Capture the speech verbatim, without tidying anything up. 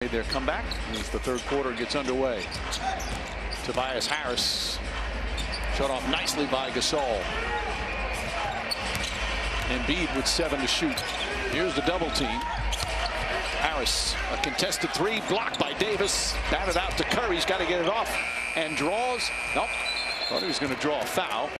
Their comeback as the third quarter gets underway. Tobias Harris shut off nicely by Gasol. Embiid with seven to shoot. Here's the double team. Harris, a contested three, blocked by Davis. Batted out to Curry. He's got to get it off and draws. Nope. Thought he was going to draw a foul.